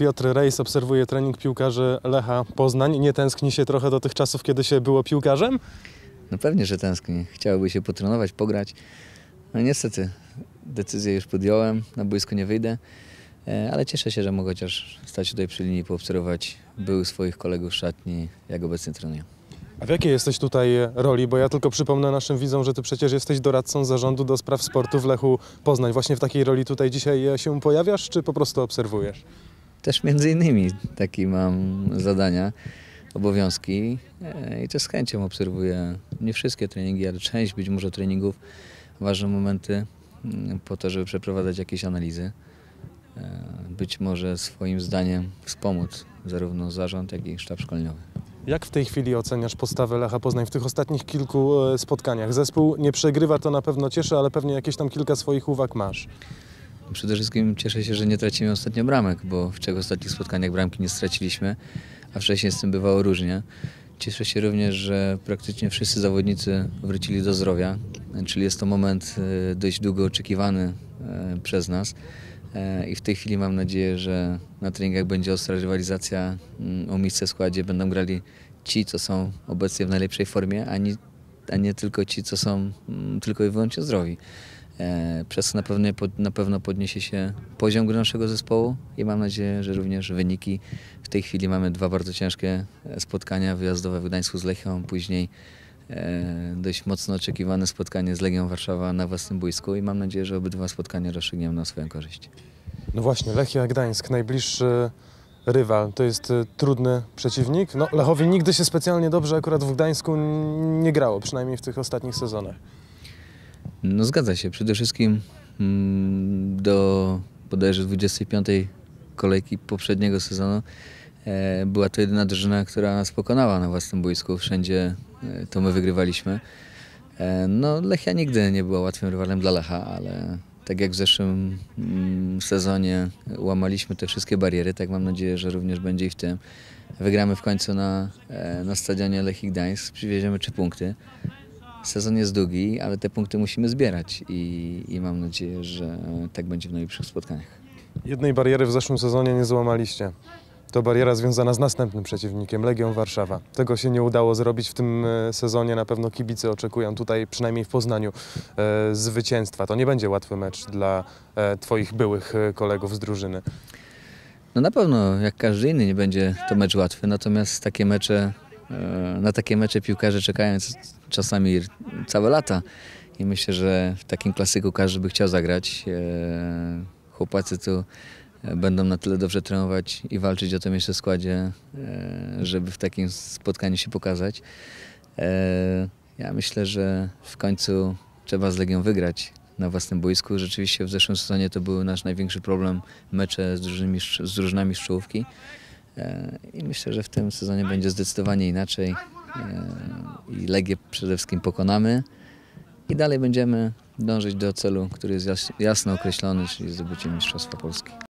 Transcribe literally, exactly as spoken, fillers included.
Piotr Rejs obserwuje trening piłkarzy Lecha Poznań. Nie tęskni się trochę do tych czasów, kiedy się było piłkarzem? No pewnie, że tęskni. Chciałoby się potrenować, pograć. No niestety, decyzję już podjąłem, na boisko nie wyjdę, ale cieszę się, że mogę chociaż stać tutaj przy linii, poobserwować byłych swoich kolegów z szatni, jak obecnie trenuję. A w jakiej jesteś tutaj roli? Bo ja tylko przypomnę naszym widzom, że ty przecież jesteś doradcą zarządu do spraw sportu w Lechu Poznań. Właśnie w takiej roli tutaj dzisiaj się pojawiasz, czy po prostu obserwujesz? Też między innymi takie mam zadania, obowiązki i też z chęcią obserwuję nie wszystkie treningi, ale część być może treningów, ważne momenty po to, żeby przeprowadzać jakieś analizy. Być może swoim zdaniem wspomóc zarówno zarząd, jak i sztab szkoleniowy. Jak w tej chwili oceniasz postawę Lecha Poznań w tych ostatnich kilku spotkaniach? Zespół nie przegrywa, to na pewno cieszy, ale pewnie jakieś tam kilka swoich uwag masz. Przede wszystkim cieszę się, że nie tracimy ostatnio bramek, bo w trzech ostatnich spotkaniach bramki nie straciliśmy, a wcześniej z tym bywało różnie. Cieszę się również, że praktycznie wszyscy zawodnicy wrócili do zdrowia, czyli jest to moment dość długo oczekiwany przez nas. I w tej chwili mam nadzieję, że na treningach będzie ostra rywalizacja o miejsce w składzie. Będą grali ci, co są obecnie w najlepszej formie, a nie, a nie tylko ci, co są tylko i wyłącznie zdrowi. Przez to na pewno, na pewno podniesie się poziom gry naszego zespołu i mam nadzieję, że również wyniki. W tej chwili mamy dwa bardzo ciężkie spotkania wyjazdowe w Gdańsku z Lechią, później dość mocno oczekiwane spotkanie z Legią Warszawa na własnym boisku i mam nadzieję, że obydwa spotkania rozstrzygniemy na swoją korzyść. No właśnie, Lechia Gdańsk, najbliższy rywal, to jest trudny przeciwnik. No, Lechowi nigdy się specjalnie dobrze akurat w Gdańsku nie grało, przynajmniej w tych ostatnich sezonach. No zgadza się, przede wszystkim do bodajże dwudziestej piątej kolejki poprzedniego sezonu była to jedyna drużyna, która nas pokonała na własnym boisku, wszędzie to my wygrywaliśmy. No Lechia nigdy nie była łatwym rywalem dla Lecha, ale tak jak w zeszłym sezonie łamaliśmy te wszystkie bariery, tak mam nadzieję, że również będzie i w tym. Wygramy w końcu na, na stadionie Lechii Gdańsk, przywieziemy trzy punkty. Sezon jest długi, ale te punkty musimy zbierać i, i mam nadzieję, że tak będzie w najbliższych spotkaniach. Jednej bariery w zeszłym sezonie nie złamaliście. To bariera związana z następnym przeciwnikiem, Legią Warszawa. Tego się nie udało zrobić w tym sezonie. Na pewno kibice oczekują tutaj, przynajmniej w Poznaniu, e, zwycięstwa. To nie będzie łatwy mecz dla e, twoich byłych kolegów z drużyny. No na pewno, jak każdy inny, nie będzie to mecz łatwy, natomiast takie mecze, e, na takie mecze piłkarze czekają czasami całe lata i myślę, że w takim klasyku każdy by chciał zagrać. E, chłopacy tu będą na tyle dobrze trenować i walczyć o to miejsce w składzie, żeby w takim spotkaniu się pokazać. Ja myślę, że w końcu trzeba z Legią wygrać na własnym boisku. Rzeczywiście w zeszłym sezonie to był nasz największy problem, mecze z drużynami, z drużynami z czołówki. I myślę, że w tym sezonie będzie zdecydowanie inaczej. I Legię przede wszystkim pokonamy i dalej będziemy dążyć do celu, który jest jasno określony, czyli zdobycie Mistrzostwa Polski.